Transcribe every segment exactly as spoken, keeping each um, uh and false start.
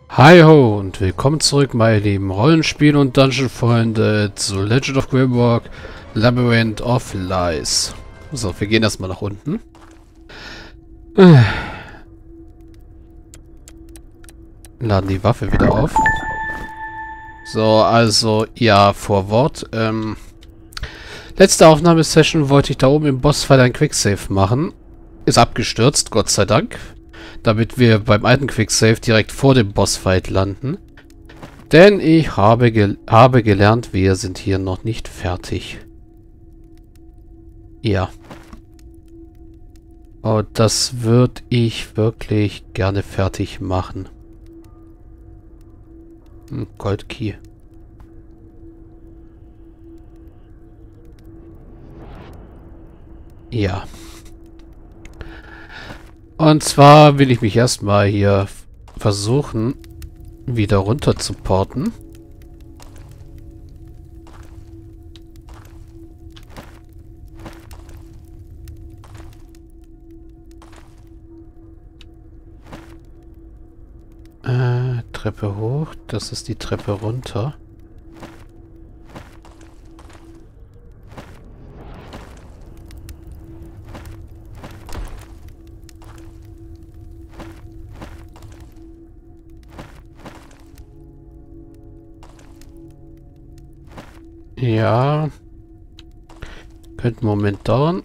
Hi ho und willkommen zurück, meine lieben Rollenspiel- und Dungeon-Freunde zu Legend of Grimrock Labyrinth of Lies. So, wir gehen erstmal nach unten. Laden die Waffe wieder auf. So, also, ja, Vorwort. Ähm, letzte Aufnahmesession wollte ich da oben im Bossfight ein Quicksave machen. Ist abgestürzt, Gott sei Dank. Damit wir beim alten Quicksave direkt vor dem Bossfight landen. Denn ich habe, gel habe gelernt, wir sind hier noch nicht fertig. Ja. Und das würde ich wirklich gerne fertig machen. Hm, Goldkey. Ja. Und zwar will ich mich erstmal hier versuchen, wieder runter zu porten. Äh, Treppe hoch. Das ist die Treppe runter. Ja. Könnte einen Moment dauern.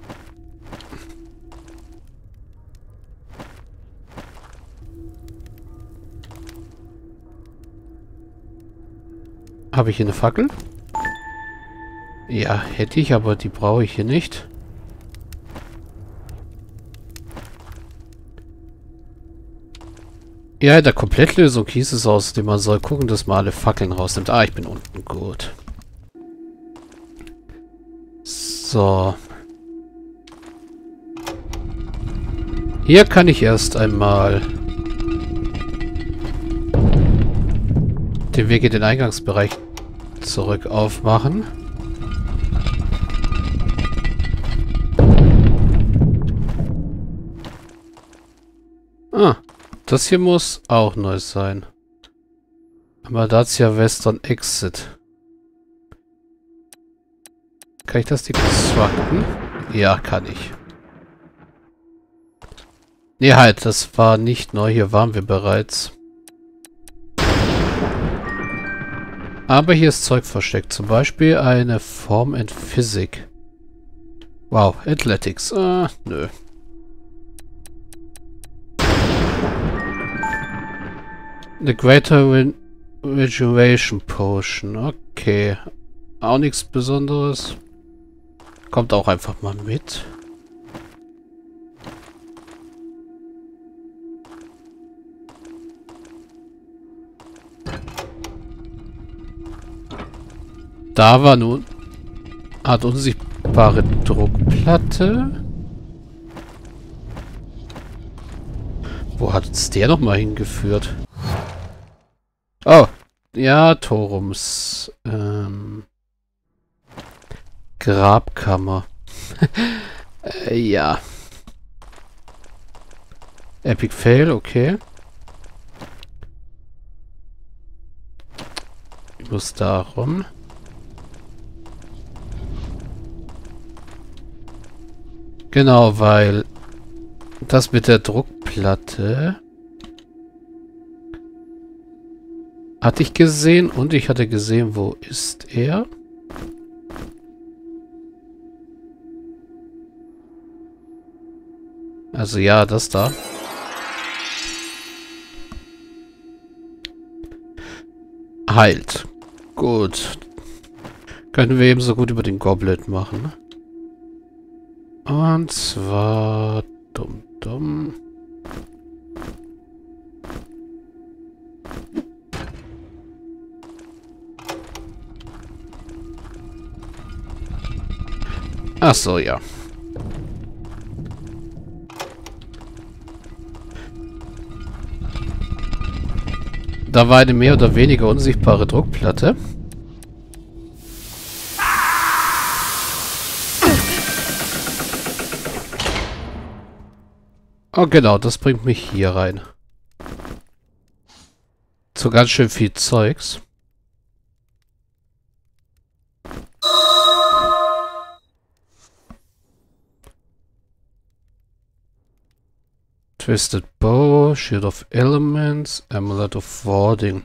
Habe ich hier eine Fackel? Ja, hätte ich, aber die brauche ich hier nicht. Ja, in der Komplettlösung hieß es außerdem, man soll gucken, dass man alle Fackeln rausnimmt. Ah, ich bin unten. Gut. So. Hier kann ich erst einmal den Weg in den Eingangsbereich zurück aufmachen. Ah, das hier muss auch neu sein. Aber da ist ja Western Exit. Kann ich das deconstructen? Ja, kann ich. Nee, halt, das war nicht neu. Hier waren wir bereits. Aber hier ist Zeug versteckt. Zum Beispiel eine Form and Physik. Wow, Athletics. Ah, nö. The Greater Re Regeneration Potion. Okay. Auch nichts Besonderes. Kommt auch einfach mal mit. Da war nun Art unsichtbare Druckplatte. Wo hat uns der nochmal hingeführt? Oh, ja, Torums ähm, Grabkammer. äh, ja. Epic Fail, okay. Ich muss da rum. Genau, weil das mit der Druckplatte hatte ich gesehen und ich hatte gesehen, wo ist er? Also ja, das da. Heilt. Gut. Können wir eben so gut über den Goblet machen. Und zwar... Dumm, dumm. Ach so, ja. Da war eine mehr oder weniger unsichtbare Druckplatte. Oh genau, das bringt mich hier rein. So ganz schön viel Zeugs. Twisted Bow, Shield of Elements, Amulet of Warding.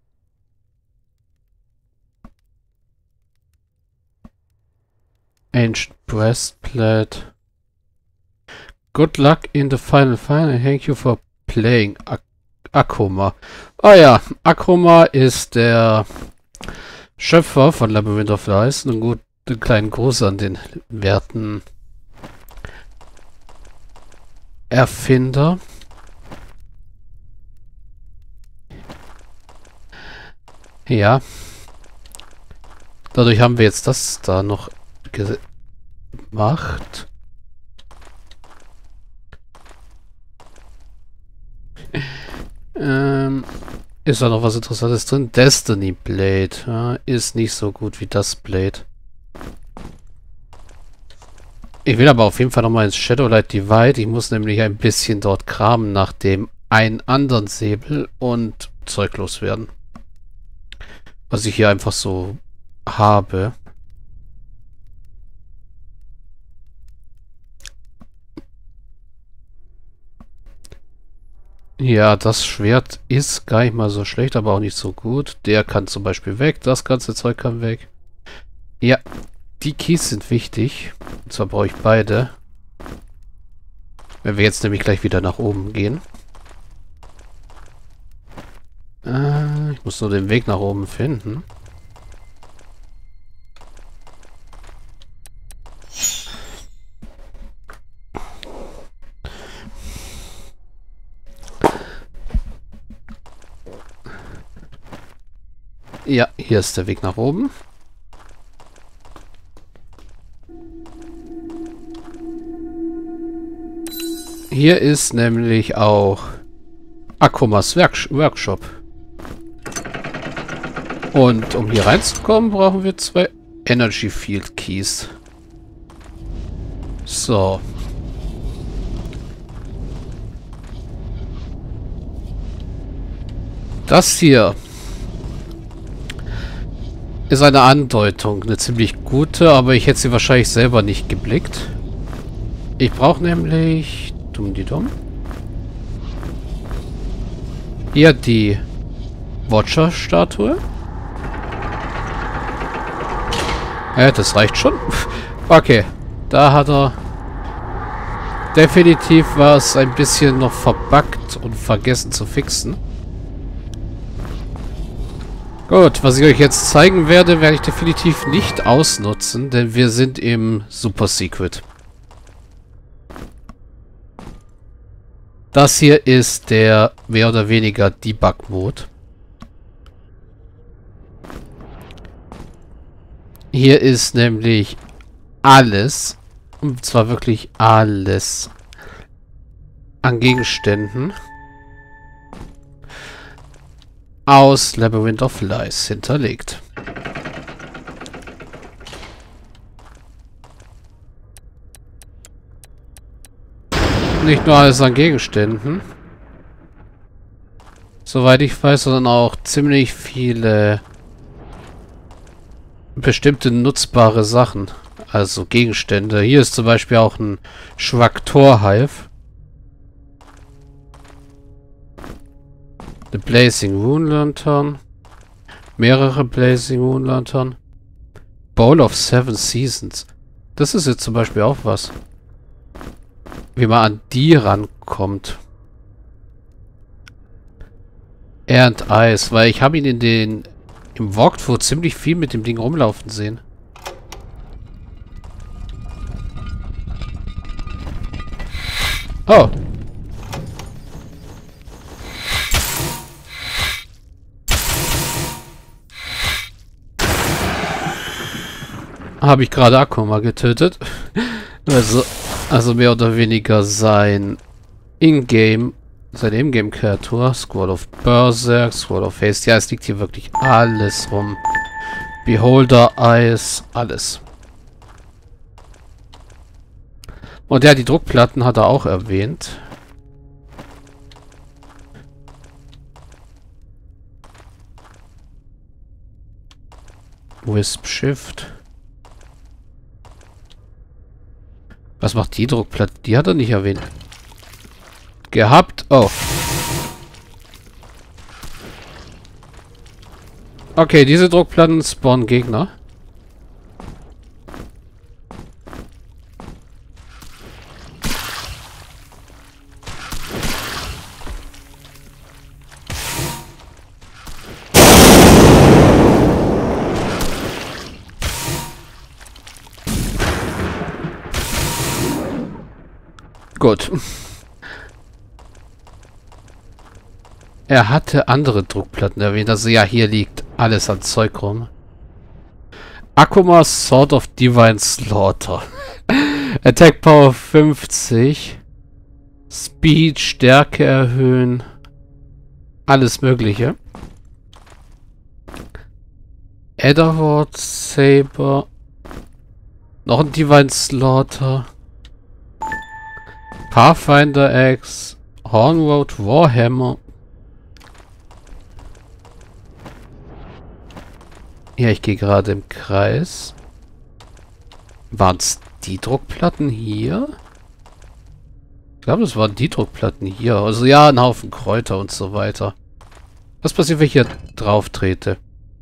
Ancient Breastplate. Good luck in the final final. Thank you for playing. Ak Akuma. Ah ja, Akuma ist der Schöpfer von Labyrinth of Lies. Einen guten kleinen Gruß an den werten Erfinder. Ja. Dadurch haben wir jetzt das da noch gemacht. ähm, ist da noch was Interessantes drin? Destiny Blade. Ja, ist nicht so gut wie das Blade. Ich will aber auf jeden Fall nochmal ins Shadowlight Divide. Ich muss nämlich ein bisschen dort kramen nach dem einen anderen Säbel und Zeug loswerden. Was ich hier einfach so habe. Ja, das Schwert ist gar nicht mal so schlecht, aber auch nicht so gut. Der kann zum Beispiel weg. Das ganze Zeug kann weg. Ja, die Keys sind wichtig. Und zwar brauche ich beide. Wenn wir jetzt nämlich gleich wieder nach oben gehen. Äh, ich muss nur den Weg nach oben finden. Ja, hier ist der Weg nach oben. Hier ist nämlich auch Akumas Werk Workshop. Und um hier reinzukommen, brauchen wir zwei Energy Field Keys. So. Das hier ist eine Andeutung, eine ziemlich gute, aber ich hätte sie wahrscheinlich selber nicht geblickt. Ich brauche nämlich dumm die dumm. Hier die Watcher-Statue. Ja, das reicht schon. Okay, da hat er definitiv was ein bisschen noch verbuggt und vergessen zu fixen. Gut, was ich euch jetzt zeigen werde, werde ich definitiv nicht ausnutzen, denn wir sind im Super Secret. Das hier ist der mehr oder weniger Debug-Mode. Hier ist nämlich alles, und zwar wirklich alles, an Gegenständen aus Labyrinth of Lies hinterlegt. Nicht nur alles an Gegenständen, soweit ich weiß, sondern auch ziemlich viele bestimmte nutzbare Sachen, also Gegenstände. Hier ist zum Beispiel auch ein Schwaktor-Hive. The Blazing Rune Lantern. Mehrere Blazing Rune Lantern. Bowl of Seven Seasons. Das ist jetzt zum Beispiel auch was. Wie man an die rankommt. Air and Ice, weil ich habe ihn in den im Walkthrough ziemlich viel mit dem Ding rumlaufen sehen. Oh. Habe ich gerade Akuma getötet. Also, also mehr oder weniger sein Ingame, seine Ingame-Kreatur. Squad of Berserk, Squad of Haste. Ja, es liegt hier wirklich alles rum. Beholder, Eyes, alles. Und ja, die Druckplatten hat er auch erwähnt. Wisp Shift. Was macht die Druckplatte? Die hat er nicht erwähnt. Gehabt. Oh. Okay, diese Druckplatten spawnen Gegner. Gut. Er hatte andere Druckplatten erwähnt. Also ja, hier liegt alles an Zeug rum. Akumas Sword of Divine Slaughter. Attack Power fünfzig. Speed, Stärke erhöhen. Alles mögliche. Etherward Saber. Noch ein Divine Slaughter. Pathfinder Axe. Hornroad Warhammer. Ja, ich gehe gerade im Kreis. Waren es die Druckplatten hier? Ich glaube, das waren die Druckplatten hier. Also ja, ein Haufen Kräuter und so weiter. Was passiert, wenn ich hier drauf trete?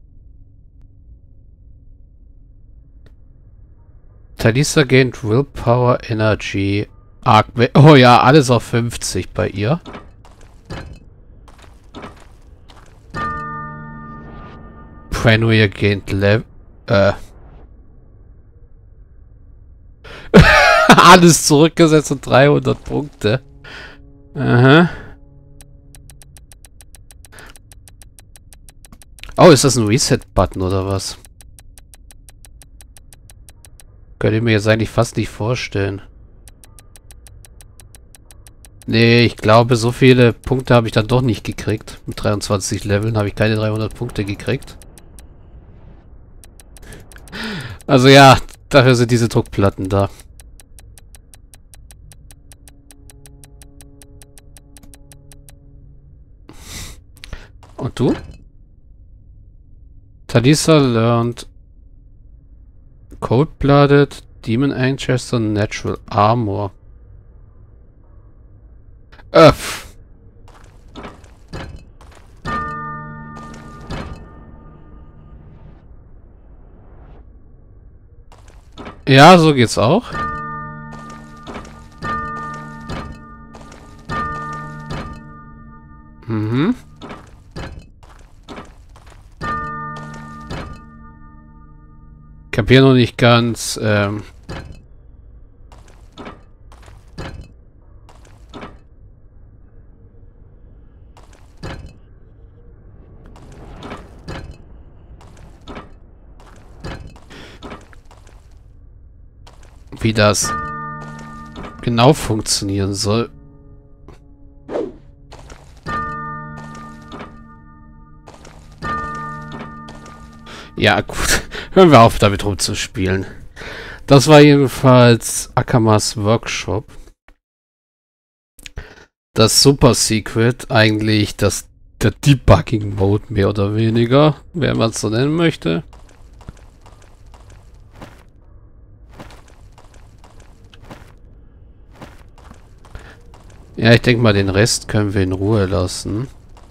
Talisa gained Willpower, Energy, Arc... Oh ja, alles auf fünfzig bei ihr. Pranoia gained Level... Äh... alles zurückgesetzt und dreihundert Punkte. Aha. Oh, ist das ein Reset-Button oder was? Könnte ich mir jetzt eigentlich fast nicht vorstellen. Nee, ich glaube, so viele Punkte habe ich dann doch nicht gekriegt. Mit dreiundzwanzig Leveln habe ich keine dreihundert Punkte gekriegt. Also ja, dafür sind diese Druckplatten da. Und du? Talisa learned Cold-Blooded, Demon Ancestor, Natural Armor. Öff. Ja, so geht's auch. Mhm. Kapier noch nicht ganz, ähm... wie das genau funktionieren soll. Ja, gut. Hören wir auf, damit rumzuspielen. Das war jedenfalls Akamas Workshop. Das Super Secret, eigentlich das der Debugging Mode mehr oder weniger, wenn man es so nennen möchte. Ja, ich denke mal, den Rest können wir in Ruhe lassen.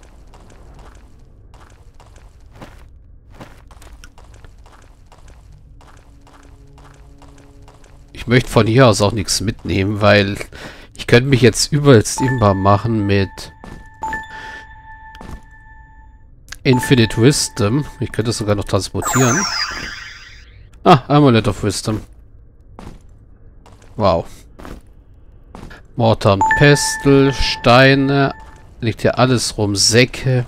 Ich möchte von hier aus auch nichts mitnehmen, weil ich könnte mich jetzt übelst imbar machen mit Infinite Wisdom. Ich könnte es sogar noch transportieren. Ah, Amulet of Wisdom. Wow. Mortar und Pestel, Steine, liegt hier alles rum, Säcke.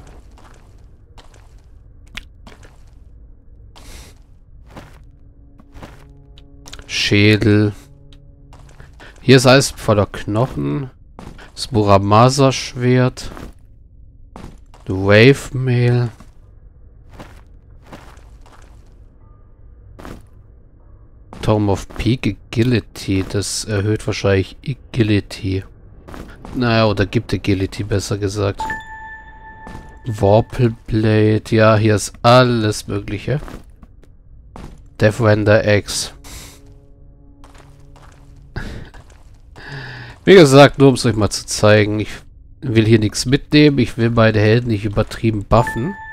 Schädel. Hier ist alles voller Knochen. Das Muramasa-Schwert. Wave Mail. Tome of Peak Agility. Das erhöht wahrscheinlich Agility. Naja, oder gibt Agility, besser gesagt. Vorpal Blade. Ja, hier ist alles Mögliche. Death Render X. Wie gesagt, nur um es euch mal zu zeigen. Ich will hier nichts mitnehmen. Ich will meine Helden nicht übertrieben buffen.